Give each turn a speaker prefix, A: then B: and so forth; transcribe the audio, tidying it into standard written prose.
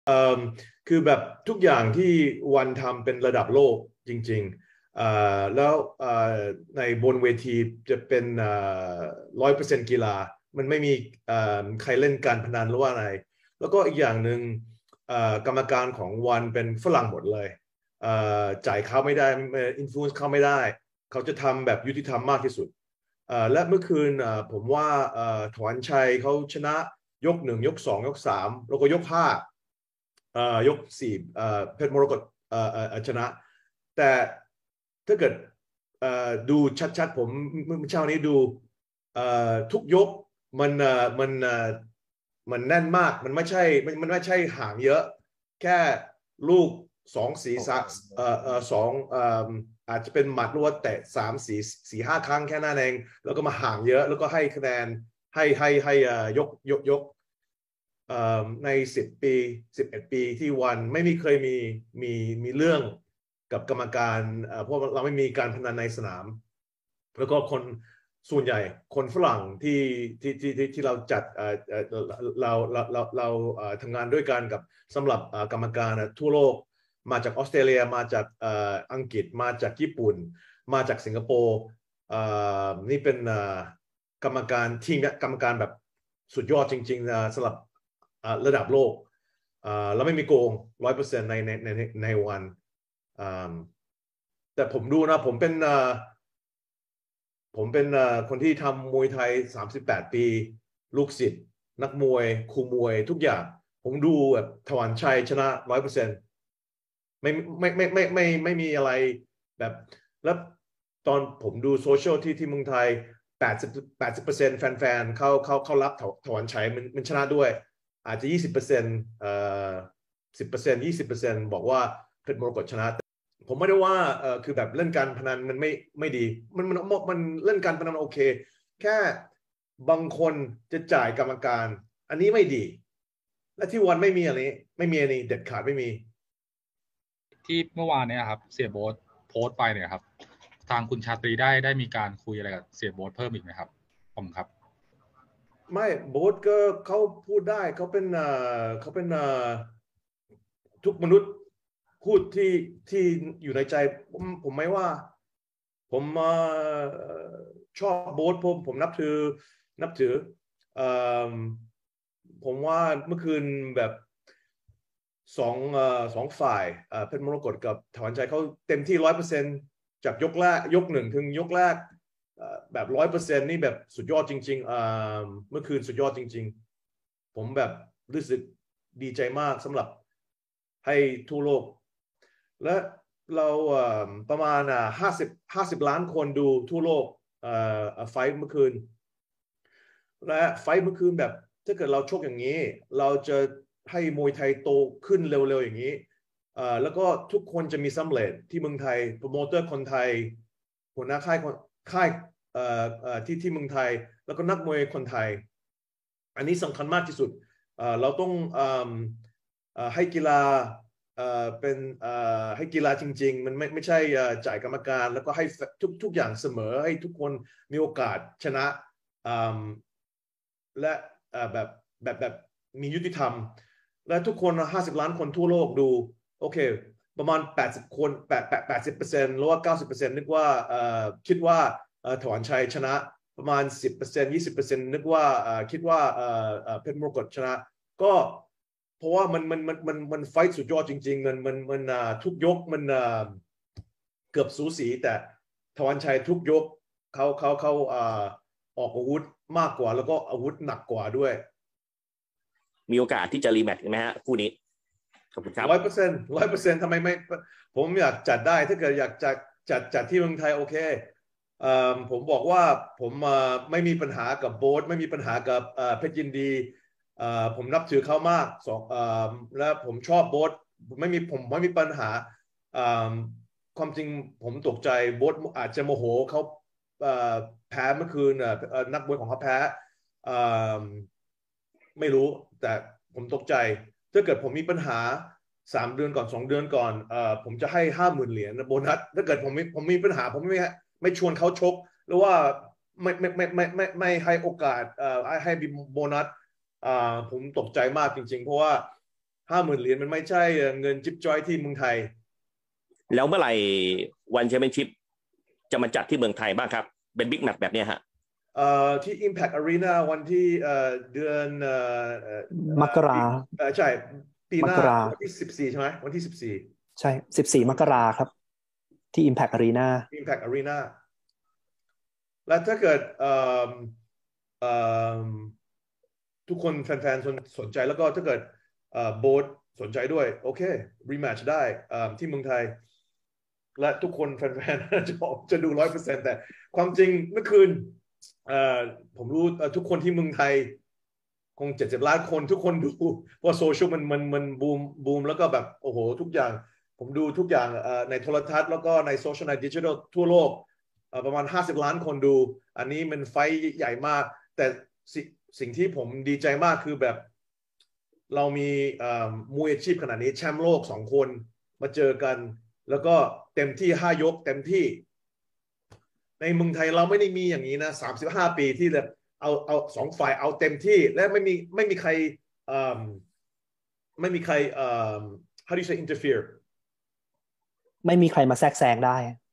A: เอ่อคือแบบทุกอย่างที่วันทำเป็นระดับโลกจริงๆแล้วในบนเวทีจะเป็น100%กีฬามันไม่มีใครเล่นการพนันหรือว่าอะไรแล้วก็อีกอย่างหนึ่งกรรมการของวันเป็นฝรั่งหมดเลยจ่ายเขาไม่ได้อินฟลูเอนซ์เขาไม่ได้เขาจะทำแบบยุติธรรมมากที่สุดและเมื่อคืนผมว่าถวันชัยเขาชนะยกหนึ่งยกสองยกสามแล้วก็ยกห้ายกสี่เพชรมรกตชนะแต่ถ้าเกิดดูชัดๆผมเมื่อเช้านี้ดูทุกยกมันมันแน่นมากมันไม่ใช่ห่างเยอะแค่ลูกสองสีสามสองอาจจะเป็นหมัดหรือว่าแตะ3 4 5 ครั้งแค่นั้นเองแล้วก็มาห่างเยอะแล้วก็ให้คะแนนให้ยกใน10 ปี11 ปีที่วันไม่มีเคยมีมีเรื่องกับกรรมการเพราะเราไม่มีการพนันในสนามแล้วก็คนส่วนใหญ่คนฝรั่งที่เราจัดเราทำงานด้วยกันกับสำหรับกรรมการทั่วโลกมาจากออสเตรเลียมาจากอังกฤษมาจากญี่ปุ่นมาจากสิงคโปร์นี่เป็นกรรมการทีมกรรมการแบบสุดยอดจริงๆสำหรับระดับโลกเราไม่มีโกง100%ในวันแต่ผมดูนะผมเป็นคนที่ทำมวยไทย38 ปีลูกศิษย์นักมวยครูมวยทุกอย่างผมดูแบบถวันชัยชนะ100%ไม่มีอะไรแบบแล้วตอนผมดูโซเชียลที่เมืองไทย80% แฟนๆเขารับถวันชัยมันชนะด้วยอาจจะ20%10% 20%บอกว่าเพชรมรกตชนะผมไม่ได้ว่าคือแบบเล่นการพนันมันไม่ดีมันเล่นการพนันโอเคแค่บางคนจะจ่ายกรรมการอันนี้ไม่ดีและที่วันไม่มีอันนี้ไม่มีอันนี้เด็ดขาดไม่มี
B: ที่เมื่อวานเนี่ยครับเสียโบ๊ทโพสต์ไปเนี่ยครับทางคุณชาตรีได้มีการคุยอะไรกับเสียโบ๊ทเพิ่มอีกไหมครับผมครับ
A: ไม่โบ๊ทก็เขาพูดได้เขาเป็นทุกมนุษย์พูดที่อยู่ในใจผมไม่ว่าผมชอบโบ๊ทผมนับถือเอ่อผมว่าเมื่อคืนแบบสองฝ่ายเพชรมรกตกับถอนใจเขาเต็มที่100%จากยกแรกยกหนึ่งถึงยกแรกแบบ100%นี่แบบสุดยอดจริงๆเมื่อคืนสุดยอดจริงๆผมแบบรู้สึกดีใจมากสำหรับให้ทั่วโลกและเราประมาณ50ล้านคนดูทั่วโลกไฟเมื่อคืนและไฟเมื่อคืนแบบถ้าเกิดเราชกอย่างนี้เราจะให้มวยไทยโตขึ้นเร็วๆอย่างนี้แล้วก็ทุกคนจะมีสำเร็จที่เมืองไทยโปรโมเตอร์คนไทยหัวหน้าค่ายที่เมืองไทยแล้วก็นักมวยคนไทยอันนี้สำคัญมากที่สุดเราต้องให้กีฬาเป็นให้กีฬาจริงๆมันไม่ใช่จ่ายกรรมการแล้วก็ให้ทุกอย่างเสมอให้ทุกคนมีโอกาสชนะและแบบมียุติธรรมและทุกคน50ล้านคนทั่วโลกดูโอเคประมาณ80 คน80%หรือว่า90%นึกว่าคิดว่าถอนชัยชนะประมาณ10% 20%นึกว่าคิดว่าเพชรมรกตชนะก็เพราะว่ามันไฟท์สุดยอดจริงๆมันทุกยกมันเกือบสูสีแต่ถวันชัยทุกยกเขาออกอาวุธมากกว่าแล้วก็อาวุธหนักกว่าด้วย
C: มีโอกาสที่จะรีแมตช์ไหมฮะคู่นี้ขอบคุณครับ
A: 100%ทำไมไม่ผมอยากจัดได้ถ้าเกิดอยากจัดที่เมืองไทยโอเคผมบอกว่าผมไม่มีปัญหากับโบ๊ทไม่มีปัญหากับเพชรยินดีผมนับถือเขามากและผมชอบโบ๊ทผมไม่มีปัญหาความจริงผมตกใจโบ๊ทอาจจะโมโหเขาแพ้เมื่อคืนนักมวยของเขาแพ้ไม่รู้แต่ผมตกใจถ้าเกิดผมมีปัญหา3 เดือนก่อน2 เดือนก่อนผมจะให้50,000 เหรียญโบนัสถ้าเกิดผมมีปัญหาผมไม่ชวนเขาชกหรือว่าไม่ให้โอกาสให้โบนัสผมตกใจมากจริงๆเพราะว่า 50,000 เหรียญมันไม่ใช่เงินจิ๊บจ้อยที่เมืองไทย
C: แล้วเมื่อไหร่วันแชมเปี้ยนชิพจะมาจัดที่เมืองไทยบ้างครับเป็นบิ๊กแมตช์แบบนี้ฮะ
A: ที่ Impact Arena วันที่เดือน
D: มกรา
A: ใช่ปีหน้าวันที่14ใช่ไหมวันที่14
D: ใช่14มกราครับที่ Impact Arena
A: Impact Arena และถ้าเกิดทุกคนแฟนๆสนใจแล้วก็ถ้าเกิดโบ๊ทสนใจด้วยโอเครีแมตช์ได้ที่เมืองไทยและทุกคนแฟนๆจะดู 100% แต่ความจริงเมื่อคืนผมรู้ทุกคนที่เมืองไทยคง70 ล้านคนทุกคนดูเพราะโซเชียลมันบูมแล้วก็แบบโอ้โหทุกอย่างผมดูทุกอย่างในโทรทัศน์แล้วก็ในโซเชียลในดิจิทัลทั่วโลกประมาณ50 ล้านคนดูอันนี้มันไฟใหญ่มากแต่สิ่งที่ผมดีใจมากคือแบบเรามีมวยอาชีพขนาดนี้แชมป์โลก2 คนมาเจอกันแล้วก็เต็มที่5 ยกเต็มที่ในเมืองไทยเราไม่ได้มีอย่างนี้นะ35 ปีที่แบบเอา2 ฝ่ายเอาเต็มที่และไม่มีใครhow do you say interfere
D: ไม่มีใครมาแทรกแซงได้